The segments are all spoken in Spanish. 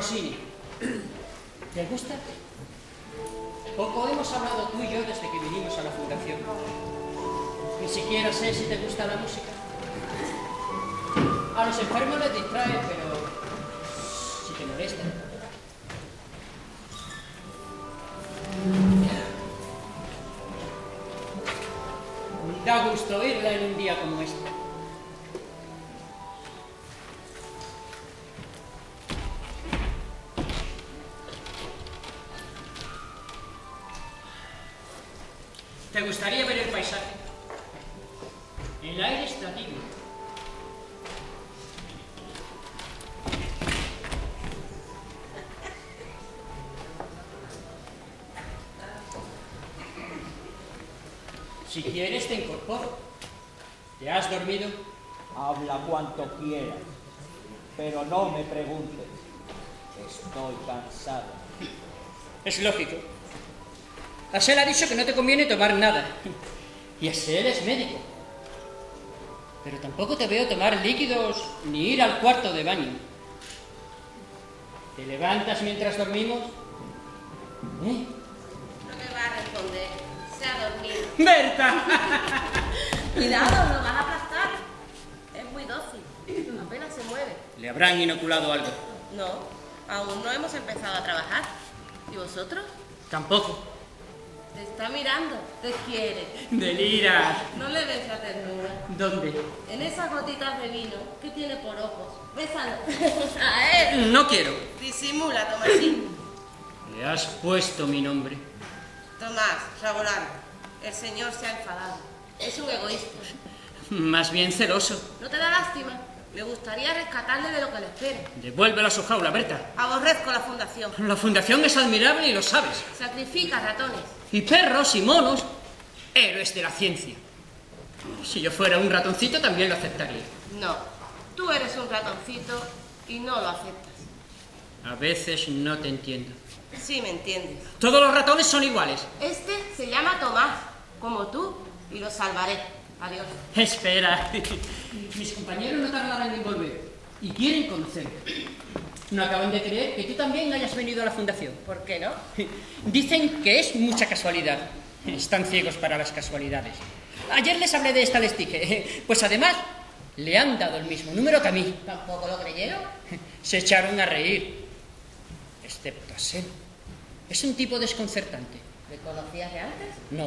Rossini. ¿Te gusta? Poco hemos hablado tú y yo desde que vinimos a la fundación. Ni siquiera sé si te gusta la música. A los enfermos les distrae, pero si te molesta. Da gusto oírla en un día como este. ¿Te gustaría ver el paisaje? El aire está digno. Si quieres, te incorporo. ¿Te has dormido? Habla cuanto quieras, pero no me preguntes. Estoy cansado. Es lógico. Asel ha dicho que no te conviene tomar nada. Y Asel es médico. Pero tampoco te veo tomar líquidos ni ir al cuarto de baño. ¿Te levantas mientras dormimos? No me va a responder. Se ha dormido. ¡Berta! Cuidado, lo van a aplastar. Es muy dócil. Apenas se mueve. ¿Le habrán inoculado algo? No, aún no hemos empezado a trabajar. ¿Y vosotros? Tampoco. Te está mirando, te quiere. ¡Deliras! No le ves la ternura. ¿Dónde? En esas gotitas de vino que tiene por ojos. Bésalo. A él. No quiero. Disimula, Tomasín. Le has puesto mi nombre. Tomás, Rabolán, el señor se ha enfadado. Es un egoísta. Más bien celoso. ¿No te da lástima? Me gustaría rescatarle de lo que le espera. Devuélvelo a su jaula, Berta. Aborrezco la fundación. La fundación es admirable y lo sabes. Sacrifica ratones. Y perros y monos, héroes de la ciencia. Si yo fuera un ratoncito también lo aceptaría. No, tú eres un ratoncito y no lo aceptas. A veces no te entiendo. Sí, me entiendes. Todos los ratones son iguales. Este se llama Tomás, como tú, y lo salvaré. Adiós. Espera. Mis compañeros no tardarán en volver y quieren conocerte. No acaban de creer que tú también hayas venido a la fundación. ¿Por qué no? Dicen que es mucha casualidad. Están ciegos para las casualidades. Ayer les hablé de esta, les dije. Pues además, le han dado el mismo número que a mí. ¿Tampoco lo creyeron? Se echaron a reír. Excepto Asel. Es un tipo desconcertante. ¿Le conocías de antes? No.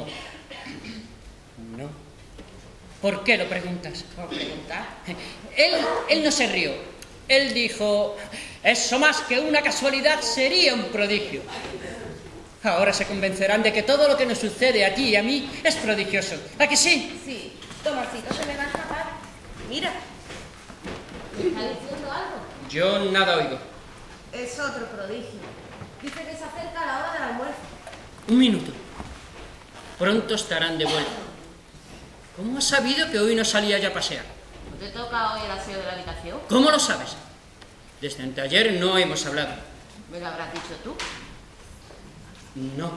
No. ¿Por qué lo preguntas? Por preguntar. Él no se rió. Él dijo, eso más que una casualidad sería un prodigio. Ahora se convencerán de que todo lo que nos sucede a ti y a mí es prodigioso. ¿A que sí? Sí. Tomasito se me va a escapar. Mira. ¿Me está diciendo algo? Yo nada oigo. Es otro prodigio. Dice que se acerca la hora del almuerzo. Un minuto. Pronto estarán de vuelta. ¿Cómo has sabido que hoy no salía ya a pasear? ¿No te toca hoy el aseo de la habitación? ¿Cómo lo sabes? Desde anteayer no hemos hablado. ¿Me lo habrás dicho tú? No.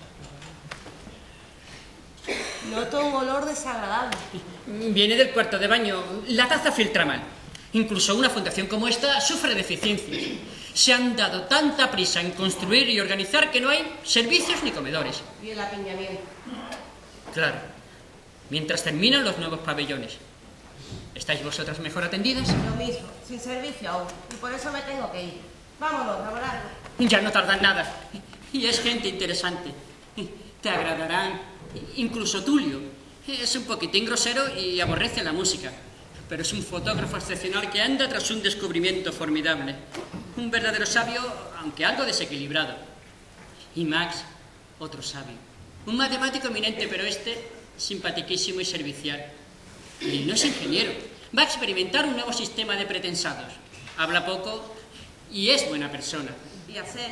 Noto un olor desagradable. Viene del cuarto de baño. La taza filtra mal. Incluso una fundación como esta sufre deficiencias. Se han dado tanta prisa en construir y organizar que no hay servicios ni comedores. Y el apiñamiento. Claro. Mientras terminan los nuevos pabellones. ¿Estáis vosotras mejor atendidas? Lo mismo, sin servicio aún. Y por eso me tengo que ir. Vámonos, Rabolán. Ya no tardan nada. Y es gente interesante. Te agradarán. Incluso Tulio. Es un poquitín grosero y aborrece la música. Pero es un fotógrafo excepcional que anda tras un descubrimiento formidable. Un verdadero sabio, aunque algo desequilibrado. Y Max, otro sabio. Un matemático eminente, pero simpatiquísimo y servicial. Y no es ingeniero. Va a experimentar un nuevo sistema de pretensados. Habla poco y es buena persona. Y hacer.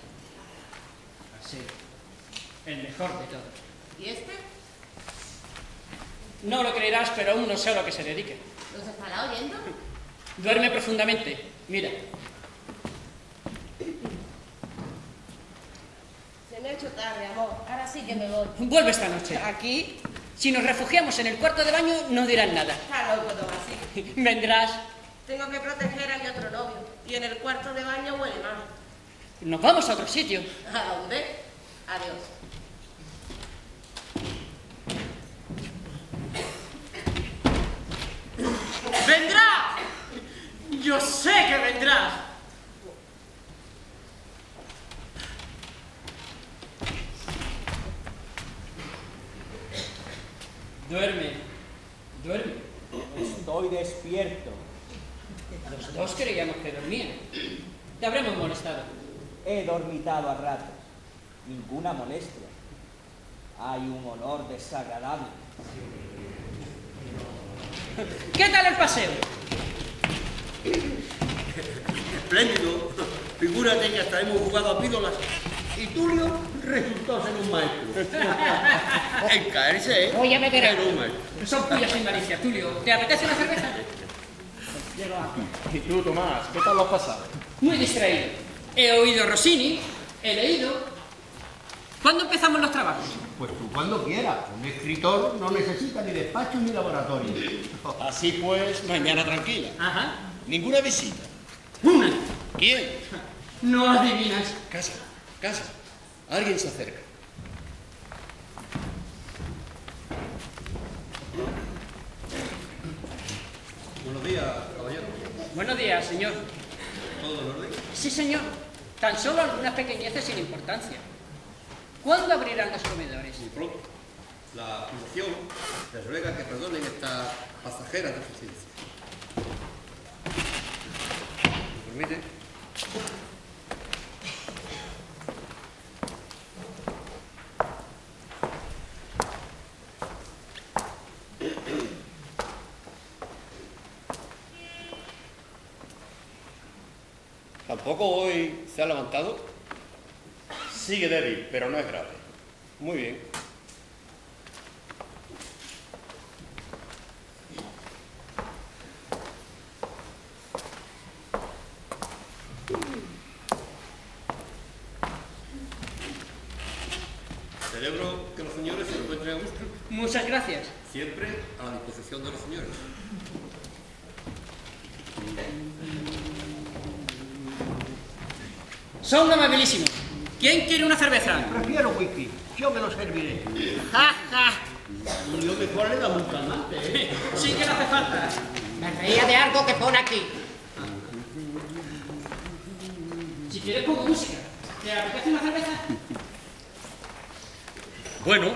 Así. El mejor de todos. ¿Y este? No lo creerás, pero aún no sé a lo que se dedique. ¿Los estará oyendo? Duerme profundamente. Mira. Se me ha hecho tarde, amor. Ahora sí que me voy. Vuelve esta noche. ¿Aquí? Si nos refugiamos en el cuarto de baño, no dirán nada. Está loco, Tomasín. Vendrás. Tengo que proteger a mi otro novio. Y en el cuarto de baño huele mal. Nos vamos a otro sitio. ¿A dónde? Adiós. ¡Vendrá! Yo sé que vendrá. Duerme, duerme. Estoy despierto. Los dos creíamos que dormía. Te habremos molestado. He dormitado a ratos. Ninguna molestia. Hay un olor desagradable. ¿Qué tal el paseo? Espléndido. Figúrate que hasta hemos jugado a pídolas. Y Tulio resultó ser un maestro. En caerse, ¿eh? Oye, me verás. Pero un maestro. Son puyas sin malicia, Tulio. ¿Te apetece una cerveza? ¿Y tú, Tomás, qué tal lo has pasado? Muy distraído. He oído Rossini, he leído. ¿Cuándo empezamos los trabajos? Pues tú cuando quieras. Un escritor no necesita ni despachos ni laboratorio. Así pues, mañana tranquila. Ajá. Ninguna visita. Una. ¿Quién? No adivinas. Casa, casa. Alguien se acerca. Buenos días, caballero. Buenos días, señor. ¿Todo en orden? Sí, señor. Tan solo algunas pequeñeces sin importancia. ¿Cuándo abrirán los comedores? Muy pronto. La fundación les ruega que perdonen esta pasajera deficiencia. ¿Me permite? ¿Tampoco hoy se ha levantado? Sigue débil, pero no es grave. Muy bien. Celebro que los señores se encuentren a gusto. Muchas gracias. Siempre a la disposición de los señores. Son amabilísimos. ¿Quién quiere una cerveza? Prefiero whisky. Yo me lo serviré. ¡Ja, ja! Y lo mejor le damos un calmante, ¿eh? Sí que le hace falta. Me reía de algo que pone aquí. Si quieres pongo música. ¿Te apetece una cerveza? Bueno,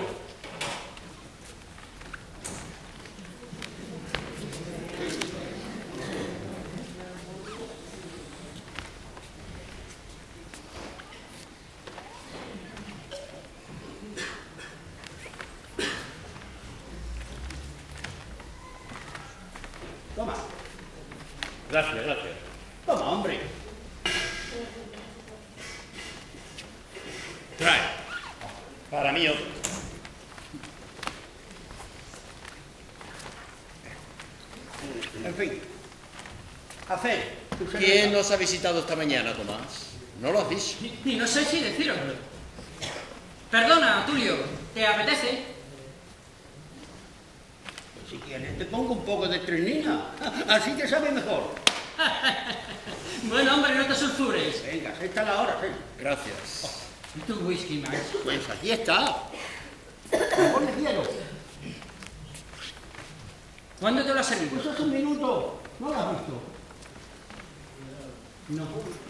Toma. gracias, gracias. Toma, hombre. Trae. Para mí otro. En fin. Hacer. ¿Quién nos ha visitado esta mañana, Tomás? ¿No lo has dicho? Y no sé si decíroslo. Perdona, Tulio. ¿Te apetece? Si quieres, te pongo un poco de estrenina. Así te sabe mejor. Bueno, hombre, no te sulfures. Venga, esta es la hora, sí. Gracias. ¿Y tu whisky, Max? Pues aquí está. Ponle hielo. ¿Cuándo te lo has servido? Pues hace un minuto. ¿No lo has visto? No.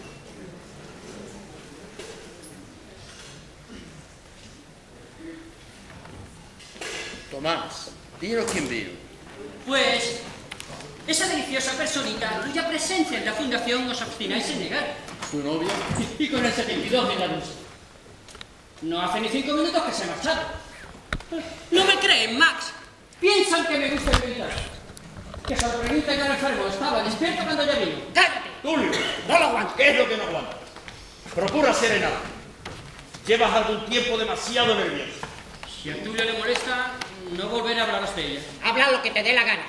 Tomás, dinos quién vino. Pues, esa deliciosa personita cuya presencia en la fundación os obstináis en negar. ¿Su novia? Y con el 72 en la luz. No hace ni 5 minutos que se ha marchado. ¿No me creen, Max? Piensan que me gusta inventar. Que sorprendente que el enfermo estaba despierto cuando ya vino. ¡Cállate! Tulio, no lo aguanto. ¿Qué es lo que no aguantas? Procura serenar. Llevas algún tiempo demasiado nervioso. Si a Tulio le molesta, no volveré a hablaros de ella. Habla lo que te dé la gana.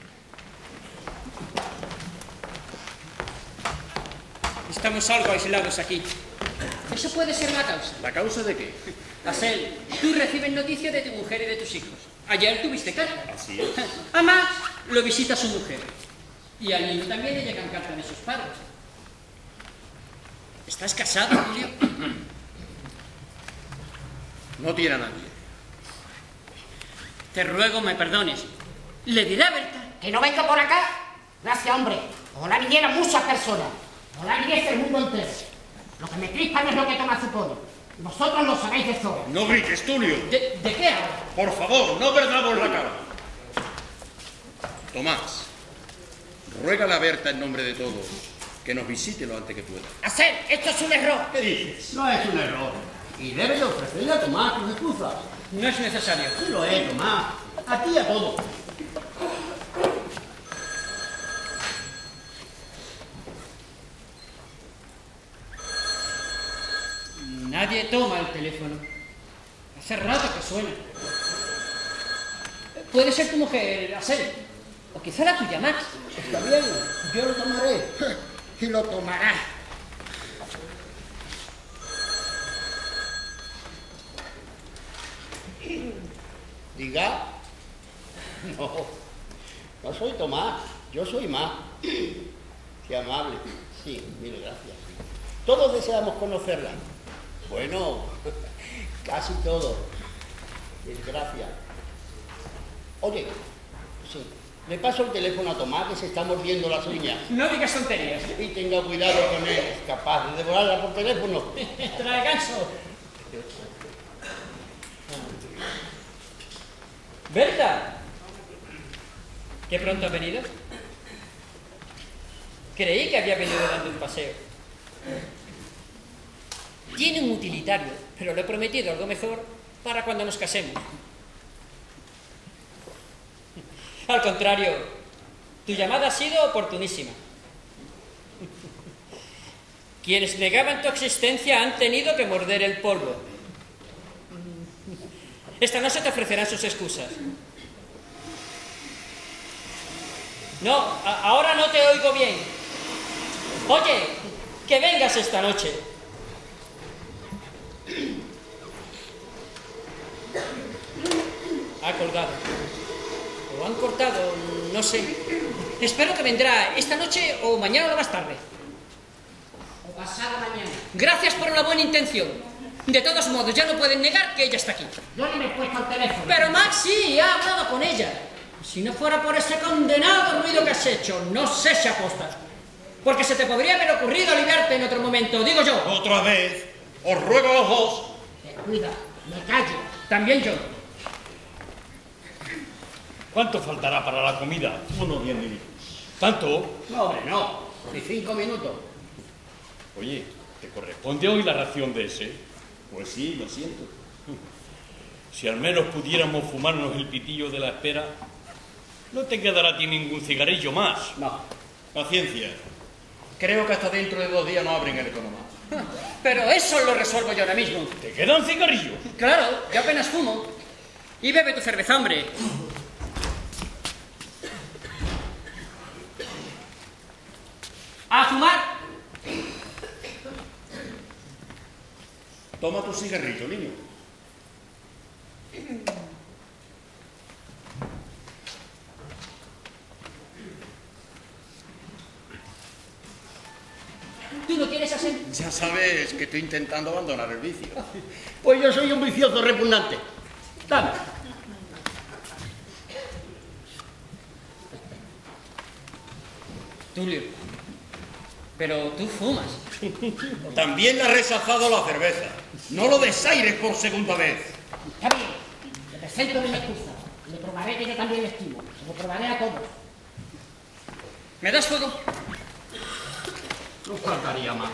Estamos algo aislados aquí. Eso puede ser la causa. ¿La causa de qué? Asel, tú recibes noticias de tu mujer y de tus hijos. Ayer tuviste carta. Así es. A Max lo visita su mujer. Y al niño también le llegan cartas de sus padres. ¿Estás casado, Julio? No tiene a nadie. Te ruego me perdones. Le diré a Berta. Que no venga por acá. Gracias, hombre. Ojalá vinieran muchas personas. Ojalá viniese el mundo entero. Lo que me crispa no es lo que Tomás supone. Vosotros lo sabéis de sobra. No grites, Tulio. ¿De qué ahora? Por favor, no perdamos la cara. Tomás, ruégale a Berta en nombre de todos que nos visite lo antes que pueda. Hacer, esto es un error. ¿Qué dices? No es un error. Y debes de ofrecerle a Tomás tus excusas. No es necesario. Sí lo es, Tomás. A ti y a todos. Nadie toma el teléfono. Hace rato que suena. Puede ser tu mujer, Asel. O quizá la tuya, Max. Está bien, yo lo tomaré. Y lo tomará. Diga. No soy Tomás, yo soy Max. Qué amable. Sí, mil gracias. Todos deseamos conocerla. Bueno, casi todos. Mil gracias. Oye, sí, le paso el teléfono a Tomás, que se está mordiendo las uñas. No digas tonterías. Y tenga cuidado con él, es capaz de devorarla por teléfono. Trae ganso. Berta. ¿Qué pronto ha venido? Creí que había venido dando un paseo. Tiene un utilitario, pero le he prometido algo mejor para cuando nos casemos. Al contrario, tu llamada ha sido oportunísima. Quienes negaban tu existencia han tenido que morder el polvo. Esta noche te ofrecerán sus excusas. No, ahora no te oigo bien. Oye, que vengas esta noche. Ha colgado. Lo han cortado, no sé. Espero que vendrá esta noche o mañana o más tarde. O pasado mañana. Gracias por la buena intención. De todos modos, ya no pueden negar que ella está aquí. Yo no me he puesto al teléfono. Pero Max sí, ha hablado con ella. Si no fuera por ese condenado ruido que has hecho, no sé si apostas. Porque se te podría haber ocurrido aliviarte en otro momento, digo yo. Otra vez, os ruego a los dos. Cuida, me callo. También yo. ¿Cuánto faltará para la comida? Unos 10 minutos. ¿Tanto? No, hombre, no. Ni 5 minutos. Oye, ¿te corresponde hoy la ración de ese? Pues sí, lo siento. Si al menos pudiéramos fumarnos el pitillo de la espera, no te quedará a ti ningún cigarrillo más. No. Paciencia. Creo que hasta dentro de 2 días no abren el Economás. Pero eso lo resuelvo yo ahora mismo. ¿Te quedan cigarrillos? Claro, yo apenas fumo. Y bebe tu cerveza, hombre. ¡A fumar! Toma tu cigarrillo, niño. ¿Tú no quieres hacer? Ya sabes que estoy intentando abandonar el vicio. Pues yo soy un vicioso repugnante. Dame. Tulio, pero tú fumas. También le ha rechazado la cerveza. No lo desaires por segunda vez. Está bien. Le presento mi excusa. Le probaré que yo también le estimo. Se lo probaré a todos. ¿Me das fuego? No faltaría más.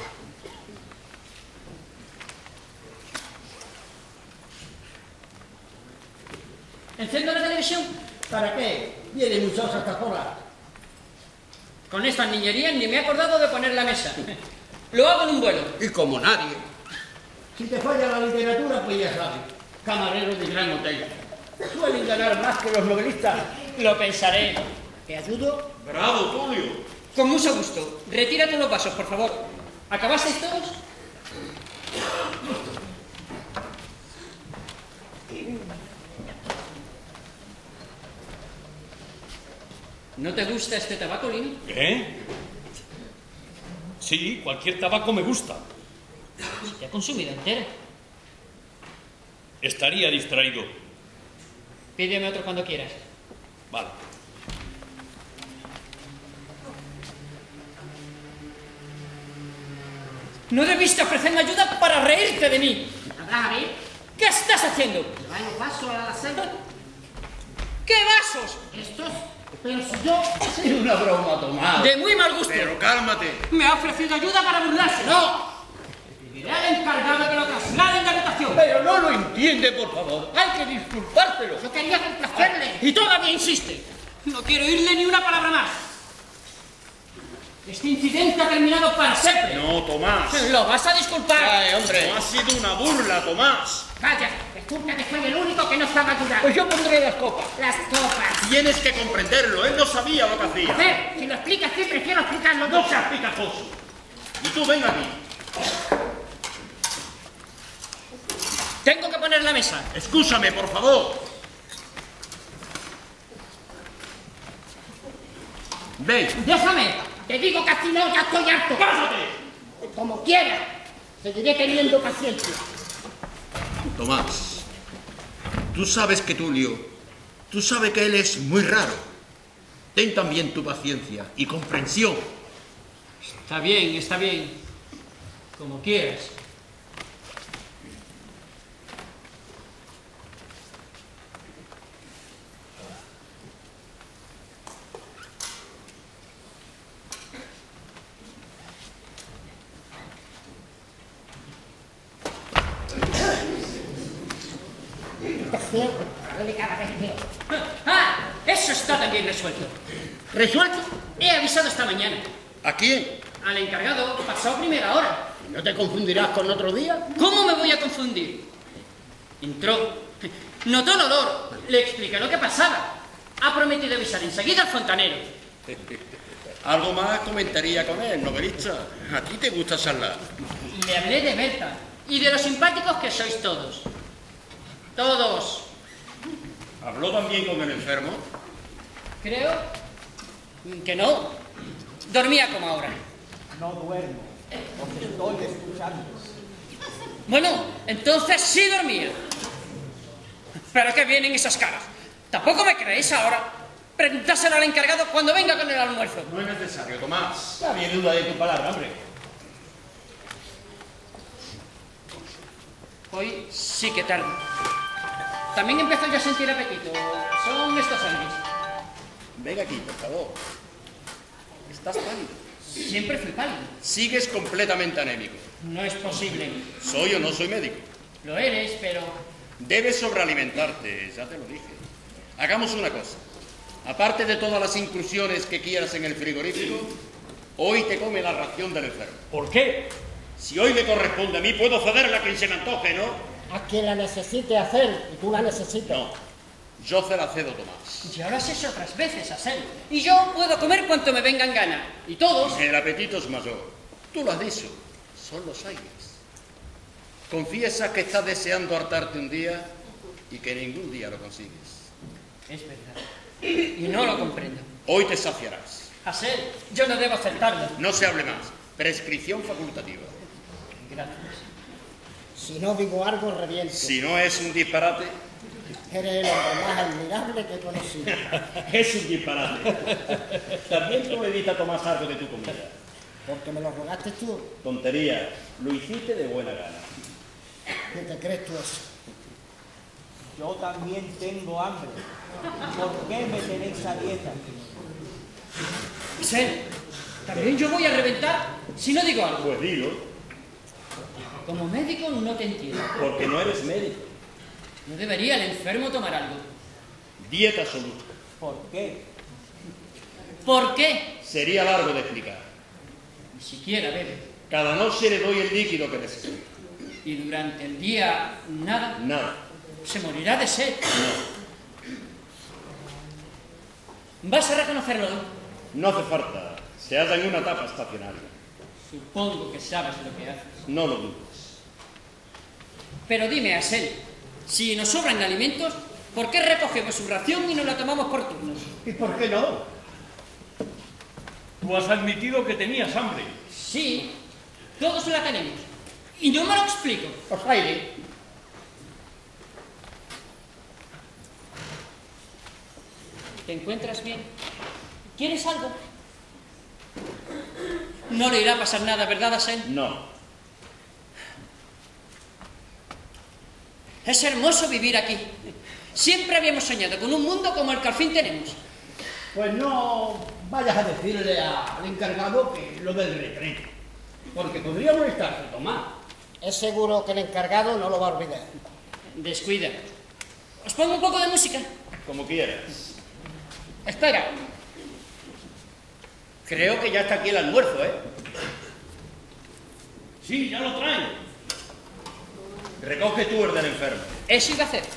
¿Enciendo la televisión? ¿Para qué? Viene muchos hasta ahora. Con estas niñerías ni me he acordado de poner la mesa. Lo hago en un vuelo. Y como nadie. Si te falla la literatura, pues ya sabes. Camarero de gran hotel. Suelen ganar más que los novelistas. Lo pensaré. ¿Te ayudo? ¡Bravo, Tulio! Con mucho gusto. Retírate los vasos, por favor. ¿Acabasteis todos? ¿No te gusta este tabaco, Lino? ¿Qué? Sí, cualquier tabaco me gusta. Se te ha consumido entero. Estaría distraído. Pídeme otro cuando quieras. Vale. No debiste ofrecerme ayuda para reírte de mí. ¿Habrás a ver? ¿Qué estás haciendo? Llevar los vasos a la celda. ¿Qué vasos? Estos. Pero si yo... Es una broma, Tomás. De muy mal gusto. Pero cálmate. Me ha ofrecido ayuda para burlarse. ¡No! Le diré al encargado que lo trasladen de habitación. Pero no lo entiende, por favor. Hay que disculpárselo. Yo quería complacerle. Y todavía insiste. No quiero oírle ni una palabra más. Este incidente ha terminado para siempre. No, Tomás. Lo vas a disculpar. Ay, hombre. No ha sido una burla, Tomás. Vaya, resulta que soy el único que no sabe ayudar. Pues yo pondré las copas. Las copas. Tienes que comprenderlo. Él no sabía lo que A hacía. ver, si lo explicas tú, prefiero explicarlo yo. No seas picajoso. Y tú ven aquí. Tengo que poner la mesa. Escúchame, por favor. Ven. Déjame. Te digo que así no, ya estoy harto. ¡Pásate! Como quiera. Seguiré teniendo paciencia. Tomás, tú sabes que Tulio, tú sabes que él es muy raro. Ten también tu paciencia y comprensión. Está bien. Como quieras. Duele cada vez peor. ¡Ah! Eso está también resuelto. ¿Resuelto? He avisado esta mañana. ¿A quién? Al encargado pasó a primera hora. ¿No te confundirás con otro día? ¿Cómo me voy a confundir? Entró, notó el olor, le expliqué lo que pasaba. Ha prometido avisar enseguida al fontanero. Algo más comentaría con él, novelista. A ti te gusta charlar. Le hablé de Berta y de lo simpáticos que sois todos. Todos. ¿Habló también con el enfermo? Creo que no. Dormía como ahora. No duermo, os estoy escuchando. Bueno, entonces sí dormía. ¿Pero qué vienen esas caras? ¿Tampoco me creéis ahora? Preguntárselo al encargado cuando venga con el almuerzo. No es necesario, Tomás. No había duda de tu palabra, hombre. Hoy sí que tarde. También empiezo yo a sentir apetito. Son estos sándwiches. Ven aquí, por favor. Estás pálido. Siempre fui pálido. Sigues completamente anémico. No es posible. ¿Soy o no soy médico? Lo eres, pero... Debes sobrealimentarte, ya te lo dije. Hagamos una cosa. Aparte de todas las inclusiones que quieras en el frigorífico, hoy te come la ración del enfermo. ¿Por qué? Si hoy me corresponde a mí, puedo cederla a quien se me antoje, ¿no? A quien la necesite hacer y tú la necesitas. No. Yo se la cedo, Tomás. Ya lo has hecho otras veces, Asel. Y yo puedo comer cuanto me venga en gana. Y todos... El apetito es mayor. Tú lo has dicho. Son los aires. Confiesa que estás deseando hartarte un día y que ningún día lo consigues. Es verdad. Y no lo comprendo. Hoy te saciarás. Asel, yo no debo aceptarlo. No se hable más. Prescripción facultativa. Gracias. Si no digo algo, reviento. Si no es un disparate, Eres el hombre más admirable que he conocido. Es un disparate. También tú evitas tomar algo de tu comida. Porque me lo rogaste tú. Tontería. Lo hiciste de buena gana. ¿Qué te crees tú eso? Yo también tengo hambre. ¿Por qué me tenéis a dieta? Asel, también yo voy a reventar si no digo algo. Pues dilo, Como médico no te entiendo. porque no eres médico. ¿No debería el enfermo tomar algo? dieta absoluta. ¿Por qué? ¿Por qué? Sería largo de explicar. Ni siquiera bebe. Cada noche le doy el líquido que necesita. Y durante el día nada. Nada. Se morirá de sed. Vas a reconocerlo. No hace falta. Se halla en una etapa estacionaria. Supongo que sabes lo que haces. No lo dudes. Pero dime, Asel, si nos sobran alimentos, ¿por qué recogemos su ración y nos la tomamos por turnos? ¿Y por qué no? Tú has admitido que tenías hambre. Sí, todos la tenemos. Y no me lo explico. Pues aire. ¿Te encuentras bien? ¿Quieres algo? No le irá a pasar nada, ¿verdad, Asen? No. Es hermoso vivir aquí. Siempre habíamos soñado con un mundo como el que al fin tenemos. Pues no vayas a decirle al encargado que lo del retrete, porque podría molestarse, Tomás. Es seguro que el encargado no lo va a olvidar. Descuida. ¿Os pongo un poco de música? Como quieras. Espera. Creo que ya está aquí el almuerzo, ¿eh? Sí, ya lo traen. Recoge tú el del enfermo. Eso iba a hacer.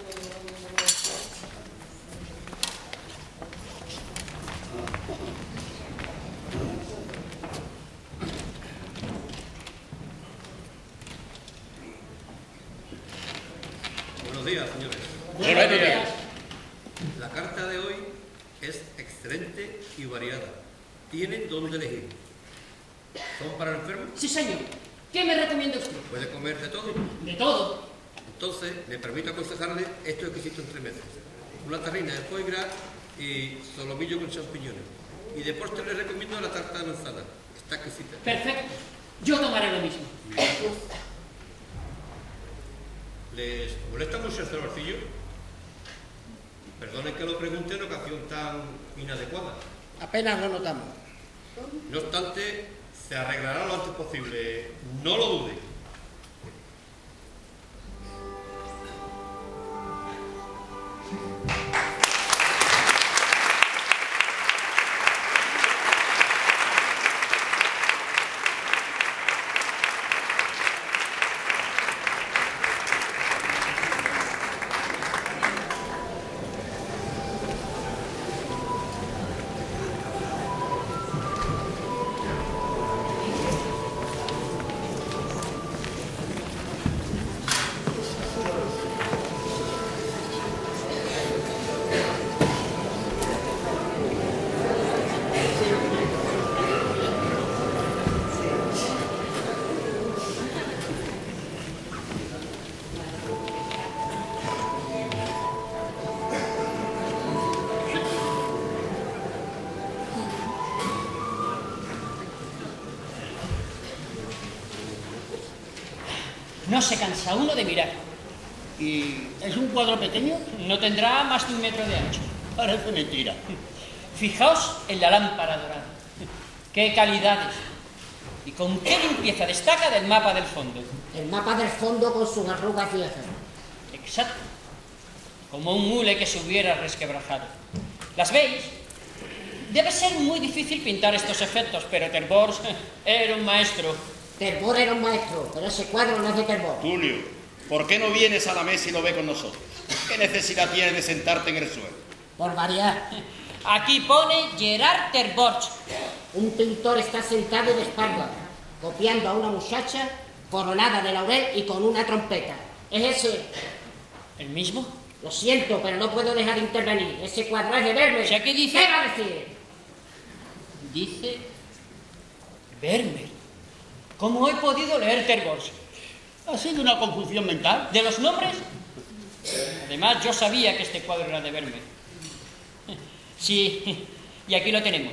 Buenos días, señores. Buenos días. La carta de hoy es excelente y variada. Tienen dónde elegir. ¿Son para el enfermo? Sí, señor. ¿Qué me recomienda usted? ¿Puede comer de todo? De todo. Entonces, me permito aconsejarle estos exquisitos entremeses. Una tarrina de foie gras y solomillo con champiñones. Y de postre le recomiendo la tarta de manzana. Está exquisita. Perfecto. Yo tomaré lo mismo. ¿Les molesta mucho el cebarcillo? Perdonen que lo pregunte en ocasión tan inadecuada. Apenas lo notamos. No obstante, se arreglará lo antes posible. No lo dude. No se cansa uno de mirar. ¿Y es un cuadro pequeño? No tendrá más de 1 metro de ancho. Parece mentira. Fijaos en la lámpara dorada. ¡Qué calidades! Y con qué limpieza destaca del mapa del fondo. El mapa del fondo con sus arrugas viejas. Exacto. Como un hule que se hubiera resquebrajado. ¿Las veis? Debe ser muy difícil pintar estos efectos, pero Terborch era un maestro. Terborch era un maestro, pero ese cuadro no es de Terborch. Tulio, ¿por qué no vienes a la mesa y lo ve con nosotros? ¿Qué necesidad tienes de sentarte en el suelo? Por variar. Aquí pone Gerard Terborch. Un pintor está sentado de espalda, copiando a una muchacha coronada de laurel y con una trompeta. ¿Es ese? ¿El mismo? Lo siento, pero no puedo dejar de intervenir. Ese cuadro es de Vermeer. Si aquí dice- ¿Qué va a decir? Dice Vermeer. ¿Cómo he podido leer Terborch? ¿Ha sido una confusión mental? ¿De los nombres? Además, yo sabía que este cuadro era de Vermeer. Sí, y aquí lo tenemos.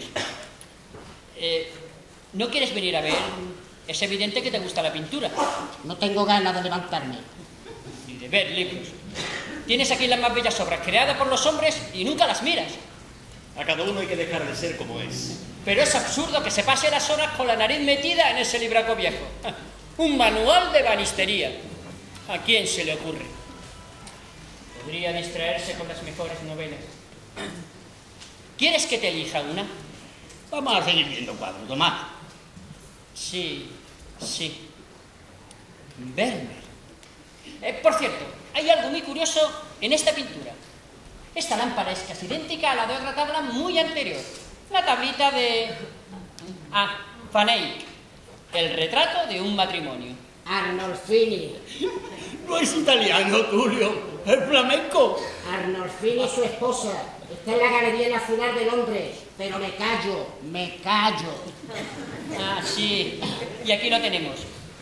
¿No quieres venir a ver? Es evidente que te gusta la pintura. No tengo ganas de levantarme. Ni de ver libros. Tienes aquí las más bellas obras creadas por los hombres y nunca las miras. A cada uno hay que dejar de ser como es. Pero es absurdo que se pase las horas con la nariz metida en ese libraco viejo. Un manual de banistería. ¿A quién se le ocurre? Podría distraerse con las mejores novelas. ¿Quieres que te elija una? Vamos a seguir viendo cuadros, Tomás. Sí, sí. Vermeer. Por cierto, hay algo muy curioso en esta pintura. Esta lámpara es casi idéntica a la de otra tabla muy anterior. La tablita de... Van Eyck. El retrato de un matrimonio. Arnolfini. No es italiano, Tulio, es flamenco. Arnolfini y su esposa. Está en la Galería Nacional de Londres. Pero me callo, me callo. Sí. Y aquí lo tenemos.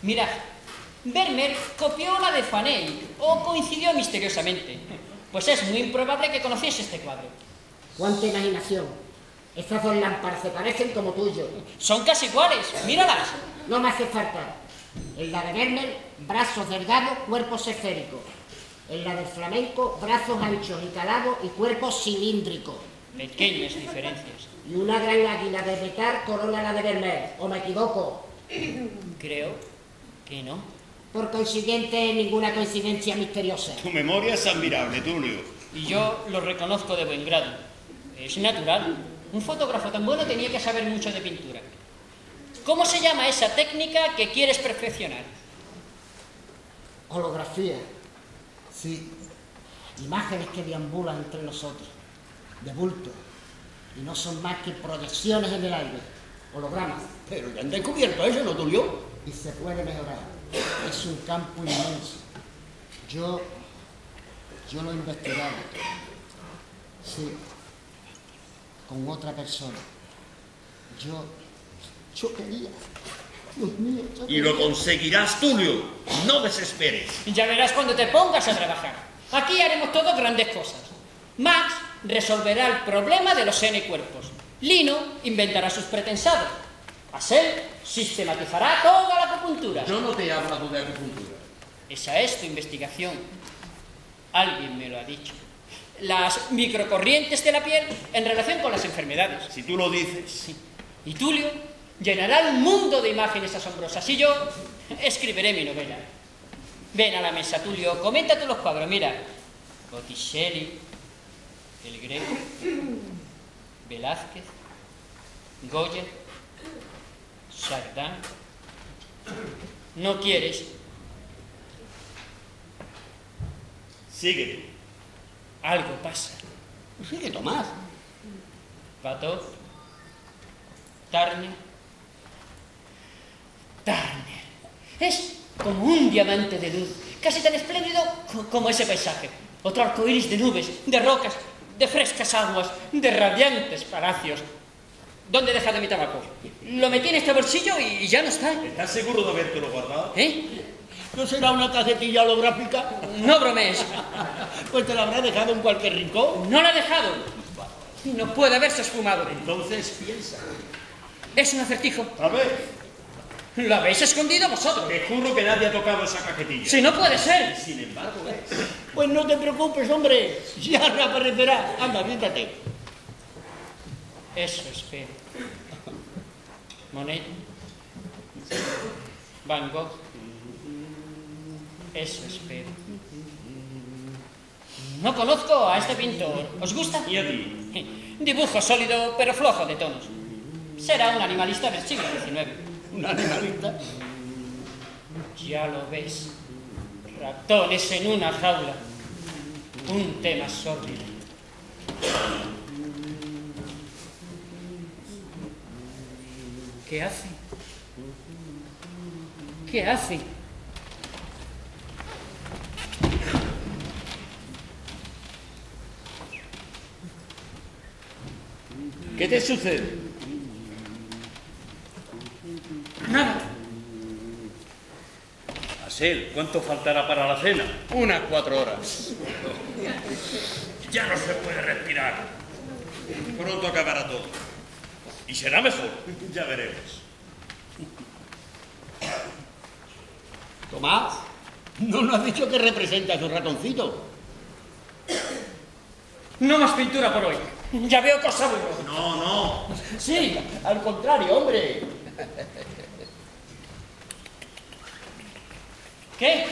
Mirad, Vermeer copió la de Faney, o coincidió misteriosamente. Pues es muy improbable que conociese este cuadro. ¡Cuánta imaginación! Estas dos lámparas se parecen como tú y yo. Son casi iguales, míralas. No me hace falta. En la de Vermeer, brazos delgados, cuerpos esféricos. En la del flamenco, brazos anchos y calados y cuerpos cilíndricos. Pequeñas diferencias. Y una gran águila de Ricard corona la de Vermeer. ¿O me equivoco? Creo que no. Por consiguiente, ninguna coincidencia misteriosa. Tu memoria es admirable, Tulio. Y yo lo reconozco de buen grado. Es natural. Un fotógrafo tan bueno tenía que saber mucho de pintura. ¿Cómo se llama esa técnica que quieres perfeccionar? Holografía. Sí. Imágenes que deambulan entre nosotros. De bulto. Y no son más que proyecciones en el aire. Hologramas. Pero ya han descubierto eso, ¿no, Tulio? Y se puede mejorar. Es un campo inmenso. Yo lo he investigado. Sí. Con otra persona. Yo quería. Dios mío, yo Y lo quería. conseguirás, Tulio. No desesperes. Ya verás cuando te pongas a trabajar. Aquí haremos todos grandes cosas. Max resolverá el problema de los N cuerpos. Lino inventará sus pretensados. Asel sistematizará toda la acupuntura. Yo no te he hablado de acupuntura. Esa es tu investigación. Alguien me lo ha dicho. Las microcorrientes de la piel en relación con las enfermedades. Si tú lo dices. Sí. Y Tulio llenará el mundo de imágenes asombrosas. Y yo escribiré mi novela. Ven a la mesa, Tulio. Comenta tú los cuadros. Mira. Botticelli, El Greco, Velázquez, Goya, Chardin. ¿No quieres? Sigue. Algo pasa. Sigue, Tomás. Watteau, Turner. Es como un diamante de luz, casi tan espléndido como ese paisaje. Otro arcoíris de nubes, de rocas, de frescas aguas, de radiantes palacios. ¿Dónde he dejado mi tabaco? Lo metí en este bolsillo y ya no está. ¿Estás seguro de habértelo guardado? ¿Eh? ¿No será una casetilla holográfica? No bromees. Pues te la habrá dejado en cualquier rincón. No la he dejado. No puede haberse esfumado. Entonces piensa. Es un acertijo. A ver, ¿Lo habéis escondido vosotros? te juro que nadie ha tocado esa cajetilla. Si no puede ser. Sin embargo, es. Pues no te preocupes, hombre. Ya reaparecerá. Anda, siéntate. Eso espero. Monet. Van Gogh. Eso espero. No conozco a este pintor. ¿Os gusta? ¿Y a ti? Dibujo sólido, pero flojo de tonos. Será un animalista del siglo XIX. ¿Un animalista? Ya lo ves. Ratones en una jaula. Un tema sórdido. ¿Qué hace? ¿Qué hace? ¿Qué te sucede? Nada. Asel, ¿cuánto faltará para la cena? Unas 4 horas. Ya no se puede respirar. Pronto acabará todo. Y será mejor. Ya veremos. Tomás, ¿no nos has dicho que representa a su ratoncito? No más pintura por hoy. Ya veo cosa buena. No, no. Sí, al contrario, hombre. ¿Qué?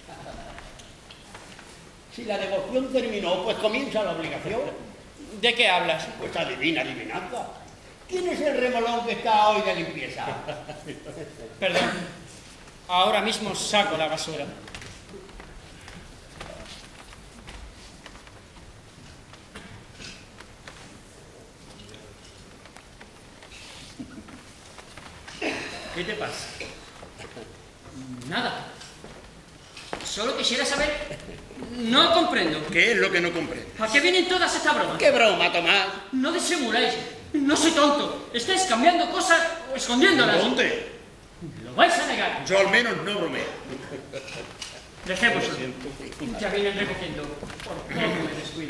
Si la devoción terminó, pues comienza la obligación. ¿De qué hablas? Pues adivina, adivinanza. ¿Quién es el remolón que está hoy de limpieza? Perdón. Ahora mismo saco la basura. ¿Qué te pasa? Nada. Solo quisiera saber... No comprendo. ¿Qué es lo que no comprendes? ¿A qué vienen todas estas bromas? ¡Qué broma, Tomás! No disimuláis. No soy tonto. Estáis cambiando cosas o escondiéndolas. ¿Dónde? Lo vais a negar. Yo al menos no bromeo. Dejémoslo. Ya vienen recogiendo. Por poco me descuido.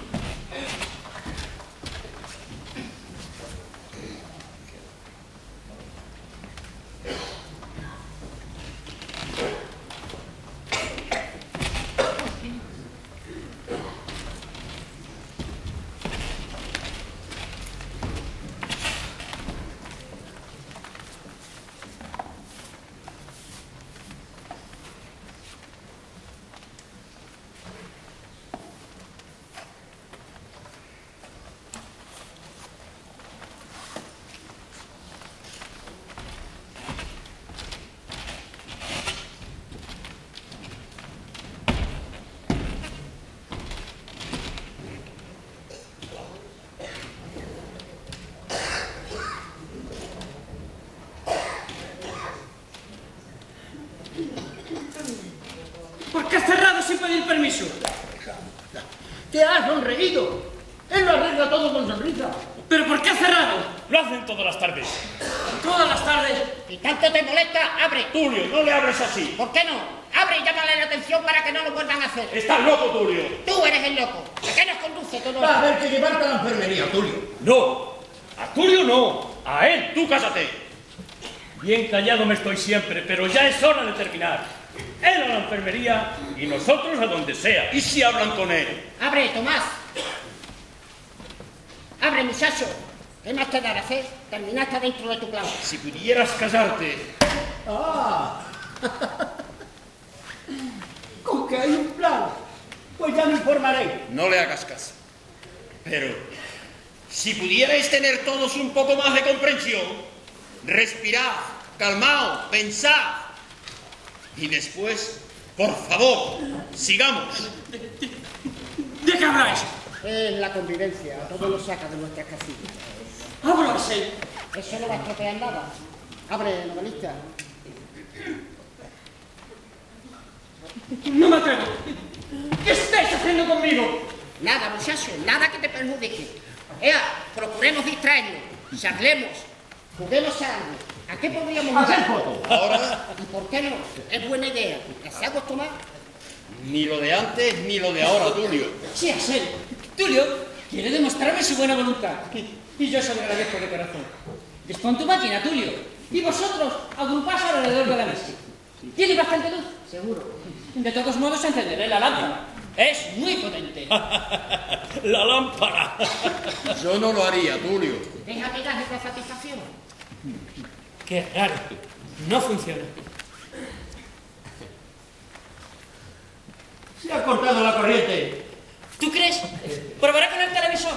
¿Por qué has cerrado sin pedir permiso? ¡Te has sonreído! Él lo arregla todo con sonrisa. ¿Pero por qué has cerrado? Lo hacen todas las tardes. Todas las tardes. Si tanto te molesta, abre. Tulio, no le hables así. ¿Por qué no? Abre y llámale la atención para que no lo vuelvan a hacer. Estás loco, Tulio. Tú eres el loco. ¿A qué nos conduce todo Va a esto? haber que llevarte a la enfermería, Tulio. No, a Tulio no, a él. Tú cásate. Bien callado me estoy siempre, pero ya es hora de terminar. Él a la enfermería y nosotros a donde sea. ¿Y si hablan con él? Abre, Tomás. Abre, muchacho. ¿Qué más te dará hacer? Terminaste dentro de tu plan. Si pudieras casarte. ¡Ah! Con que hay un plan. Pues ya me informaré. No le hagas caso. Pero, si pudierais tener todos un poco más de comprensión, respirad, calmaos, pensad. Y después, por favor, sigamos. ¿De qué habláis? Es la convivencia. Todo lo saca de nuestras casillas. Ábrase. Eso no va a estropear nada. Abre, novelista. No me atrevo. ¿Qué estáis haciendo conmigo? Nada, muchacho. Nada que te perjudique. Procuremos distraernos. Charlemos. Juguemos a algo. ¿A qué podríamos Hacer jugar? fotos. Ahora, ¿Y por qué no? Es buena idea. ¿Deseamos tomar? ni lo de antes ni lo de ahora, Tulio. Sí, es él. Tulio quiere demostrarme su buena voluntad. Y yo se lo agradezco de corazón. Dispón tu máquina, Tulio. Y vosotros agrupaos alrededor de la mesa. ¿Tiene bastante luz? Seguro. De todos modos, encenderé la lámpara. Es muy potente. La lámpara. Yo no lo haría, Tulio. Deja que gajes la satisfacción. Qué raro. No funciona. Se ha cortado la corriente. ¿Tú crees? ¿Probará con el televisor?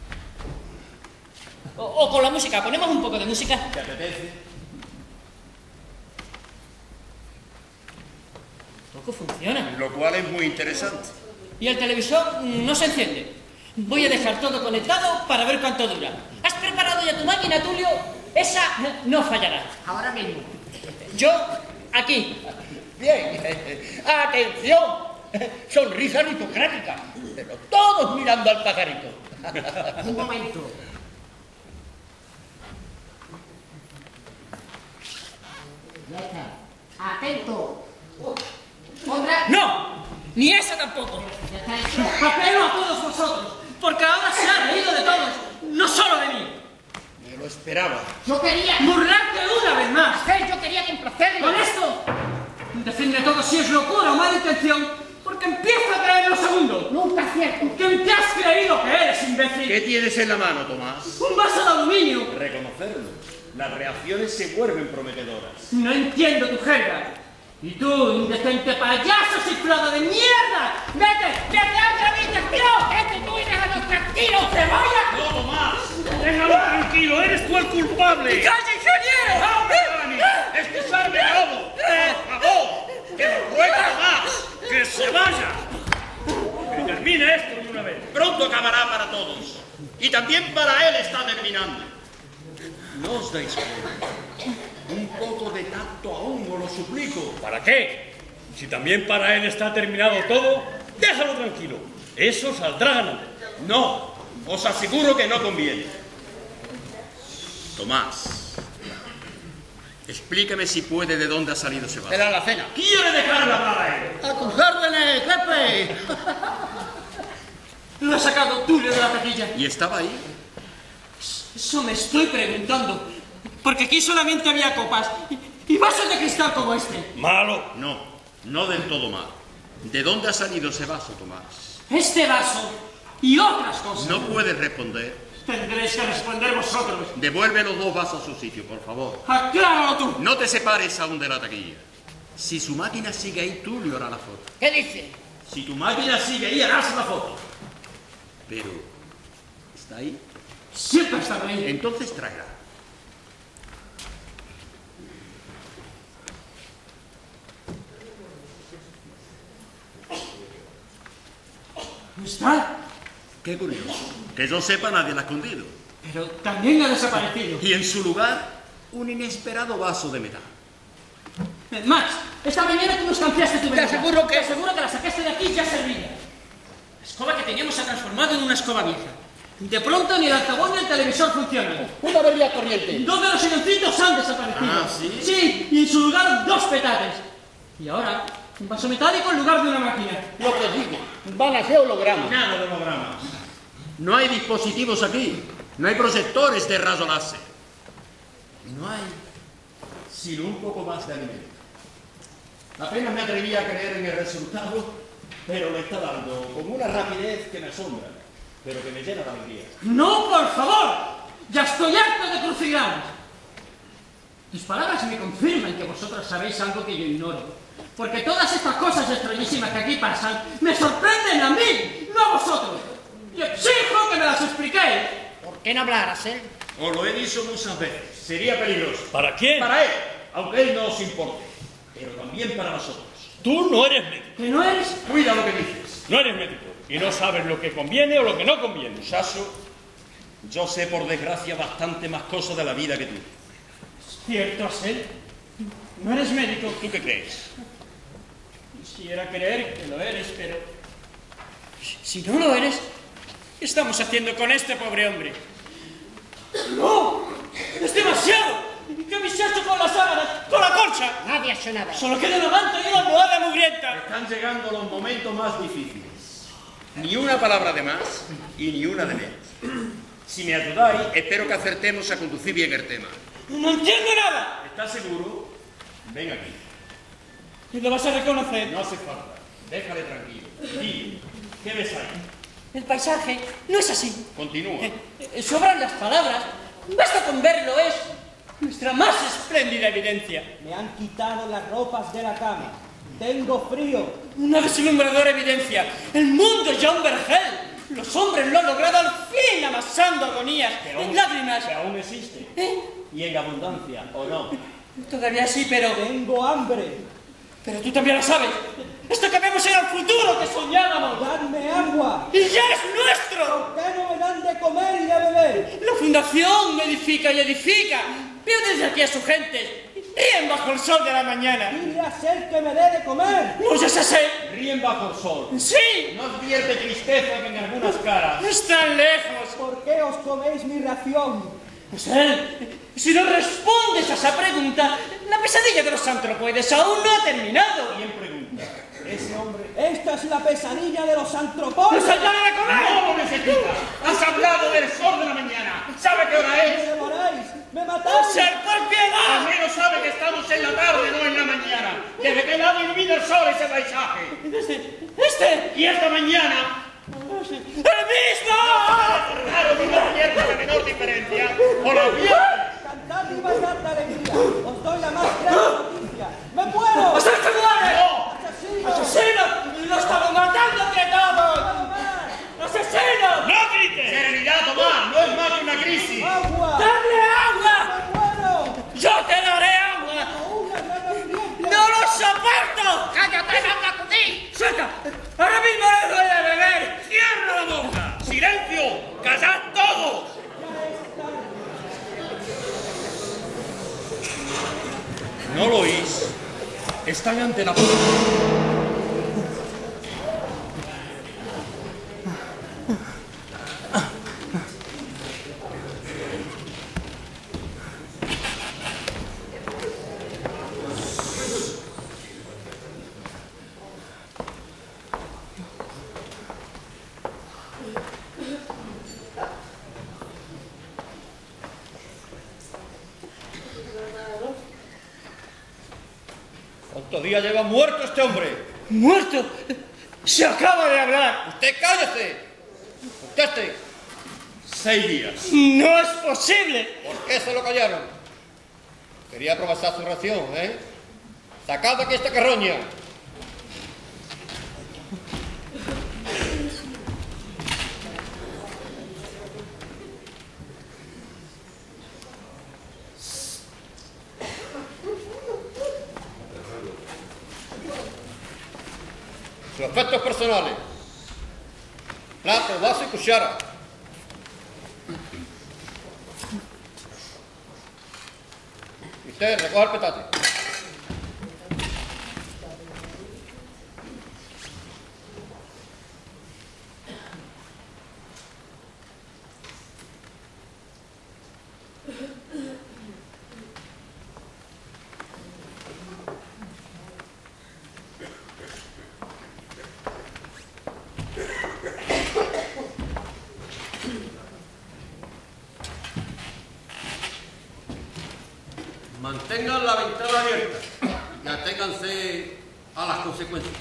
O con la música. ¿Ponemos un poco de música? ¿Te apetece? Poco funciona. Lo cual es muy interesante. Y el televisor no se enciende. Voy a dejar todo conectado para ver cuánto dura. ¿Has preparado ya tu máquina, Tulio? Esa no fallará. Ahora mismo. Yo, aquí. Bien. ¡Atención! Sonrisa aristocrática. Pero todos mirando al pajarito. Un momento. Ya está. Atento. Otra. ¡No! Ni esa tampoco. Ya está hecho. Apelo a todos vosotros, porque ahora se ha reído de todos, no solo de mí. Me lo esperaba. Yo quería. Burlarte una vez más. Yo quería complacerlo. Con esto, decidme todo si es locura o mala intención, porque empiezo a creer lo segundo. Nunca es cierto. ¿Que en qué has creído que eres, imbécil? ¿Qué tienes en la mano, Tomás? Un vaso de aluminio. Reconocerlo. Las reacciones se vuelven prometedoras. No entiendo tu jerga. Y tú, indecente payaso cifrado de mierda, vete a otra habitación. Vete tú y déjanos tranquilos. ¡Se vaya! ¡No, Tomás! Déjalo tranquilo, eres tú el culpable. ¡Calla, ingeniero! ¡Hombre, Dani! ¡Excusarme todo! ¡Por favor! ¡Que lo ruego, Tomás! ¡Que se vaya! ¡Que termine esto de una vez! Pronto acabará para todos. Y también para él está terminando. ¿No os dais cuenta? Un poco de tacto aún, os lo suplico. ¿Para qué? Si también para él está terminado todo, déjalo tranquilo. Eso saldrá ganando. No, os aseguro que no conviene. Tomás, Explíqueme si puede de dónde ha salido ese vaso. De la alacena. ¿Quiere dejarme hablar a él? ¡A tus órdenes, jefe! Lo ha sacado Tulio de la taquilla. ¿Y estaba ahí? Eso me estoy preguntando. Porque aquí solamente había copas y vasos de cristal como este. Malo. No, no del todo mal. ¿De dónde ha salido ese vaso, Tomás? Este vaso y otras cosas. No puedes responder. Tendréis que responder vosotros. Devuelve los dos vasos a su sitio, por favor. Acláralo tú. No te separes aún de la taquilla. Si su máquina sigue ahí, Tulio hará la foto. ¿Qué dice? Si tu máquina sigue ahí, harás la foto. Pero, ¿está ahí? Siempre ha estado ahí. Entonces tráela. ¿No está? Qué curioso. Que yo sepa, nadie la ha escondido. Pero también ha desaparecido. Y en su lugar, un inesperado vaso de metal. Max, esta mañana tú nos cambiaste tu bebida. aseguro que- Te aseguro que la sacaste de aquí ya servida. La escoba que teníamos se ha transformado en una escoba vieja. De pronto ni el altavoz ni el televisor funcionan. Una avería corriente. Dos de los silencitos han desaparecido. Ah, ¿sí? Sí, y en su lugar dos petates. Y ahora, un vaso metálico en lugar de una máquina. Lo que digo, van a ser hologramas. Nada de hologramas. No hay dispositivos aquí. No hay proyectores de rayo láser. No hay sino un poco más de alimento. Apenas me atreví a creer en el resultado, pero lo está dando con una rapidez que me asombra, pero que me llena de alegría. ¡No, por favor! ¡Ya estoy harto de crucigramas! Tus palabras me confirman que vosotros sabéis algo que yo ignoro. Porque todas estas cosas extrañísimas que aquí pasan me sorprenden a mí, no a vosotros. Y exijo que me las expliquéis. ¿Por qué no hablaras, él? Os lo he dicho muchas veces, sería peligroso. ¿Para quién? Para él, aunque él no os importe, pero también para nosotros. Tú no eres médico. ¿Que no eres? Cuida lo que dices. No eres médico. Y no sabes lo que conviene o lo que no conviene. Muchacho, yo sé por desgracia bastante más cosas de la vida que tú. Cierto, Asel. No eres médico. ¿Tú qué crees? Quisiera creer que lo eres, pero... Si no lo eres, ¿qué estamos haciendo con este pobre hombre? ¡No! ¡Es demasiado! ¿Qué habéis hecho con las sábanas? ¡Con la colcha! Nadie ha hecho nada. Solo queda la manta y una almohada mugrienta. Están llegando los momentos más difíciles. Ni una palabra de más y ni una de menos. Si me ayudáis, espero que acertemos a conducir bien el tema. ¡No entiendo nada! ¿Estás seguro? Ven aquí. Y lo vas a reconocer. No hace falta. Déjale tranquilo. Dime, ¿qué ves ahí? El paisaje no es así. Continúa. Sobran las palabras. Basta con verlo, es nuestra más espléndida evidencia. Me han quitado las ropas de la cama. Tengo frío. Una deslumbradora evidencia. El mundo es ya un vergel. Los hombres lo han logrado al fin, amasando agonías, lágrimas. Que aún existe. Y en abundancia, ¿o no? Todavía sí, pero Tengo hambre. tú también lo sabes. Esto que vemos era el futuro que soñábamos. Dadme agua. ¡Y ya es nuestro! ¿Por qué no me dan de comer y de beber? La fundación edifica y edifica. Veo desde aquí a su gente. Ríen bajo el sol de la mañana. Dile a ser que me dé de comer. ¿No es ese? Ríen bajo el sol. ¡Sí! No advierte tristeza en algunas caras. Están lejos. ¿Por qué os coméis mi ración? Pues él, si no respondes a esa pregunta, la pesadilla de los antropoides aún no ha terminado. ¿Quién pregunta? Ese hombre. Esta es la pesadilla de los ¡Nos antropoides. saldrá de comer! ¡No lo necesita! ¡Has hablado del sol de la mañana! ¿Sabe qué hora Me es? devoráis. Me matáis. ¡Ser por Al piedad! menos sabe que estamos en la tarde, no en la mañana. ¿Desde qué lado ilumina el sol ese paisaje? ¡Este! Y esta mañana, ¡El mismo! claro que no advierte la menor diferencia. ¡O la advierte! Cantad y bailad de alegría. Os doy la más grande noticia. ¡Me muero! ¡Hasta que muere! ¡No! ¡Asesino! ¡Asesino! ¡Lo estamos matando entre todos! ¡Asesino! ¡No grites! Serenidad, Tomás, no es más que una crisis. ¡Agua! ¡Dale agua! ¡Me muero! ¡Yo te daré agua! ¡Una gran hambrienta! ¡No lo soporto! ¡Cállate, no habla con ti! ¡Suelta! ¡Ahora mismo le doy a beber! ¡Cierra la boca! ¡Silencio! ¡Callad todos! ¿No lo oís? Están ante la puerta. ¿Cuántos días lleva muerto este hombre? ¡Muerto! ¡Se acaba de hablar! ¡Usted cállese! ¡Conteste! 6 días. ¡No es posible! ¿Por qué se lo callaron? Quería aprovechar su ración, ¿eh? ¡Sacad aquí esta carroña! Sus efectos personales. Plato, vaso y cuchara. Y usted, recoja el petate. Mantengan la ventana abierta y aténganse a las consecuencias.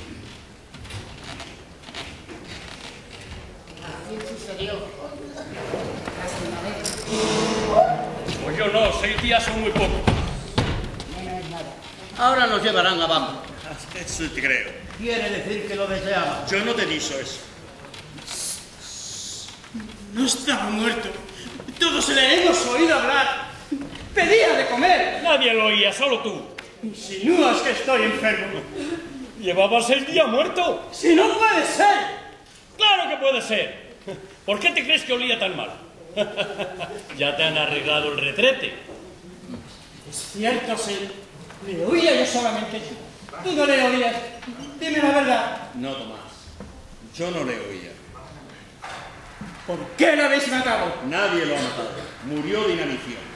Así sucedió. Casi una vez. Pues yo no, 6 días son muy pocos. No es nada. Ahora nos llevarán abajo. Eso te creo. Quiere decir que lo deseaba. Yo no te dicho eso. No estaba muerto. Todos le hemos oído hablar. Pedía de comer. Nadie lo oía, solo tú. Insinúas que estoy enfermo. Llevaba 6 días muerto. ¡Si no puede ser! ¡Claro que puede ser! ¿Por qué te crees que olía tan mal? Ya te han arreglado el retrete. Es cierto, sí. Le oía yo solamente. Tú no le oías. Dime la verdad. No, Tomás. Yo no le oía. ¿Por qué lo habéis matado? Nadie lo ha matado. Murió de inanición.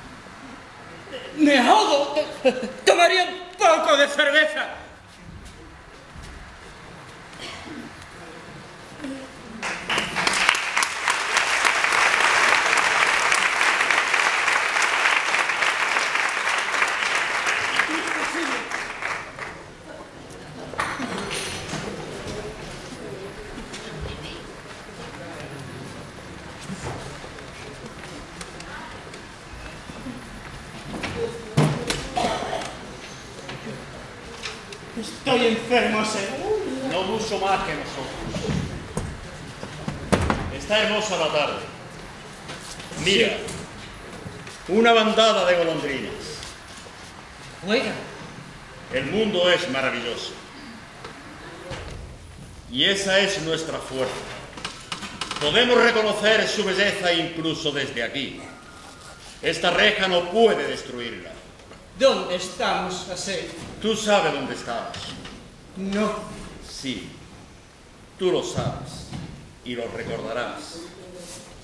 Me ahogo. Tomaría un poco de cerveza. Estoy enfermo, sé. No mucho más que nosotros. Está hermosa la tarde. Mira, una bandada de golondrinas. Oiga. El mundo es maravilloso. Y esa es nuestra fuerza. Podemos reconocer su belleza incluso desde aquí. Esta reja no puede destruirla. ¿Dónde estamos, Asé? Tú sabes dónde estamos. No. Sí, tú lo sabes y lo recordarás.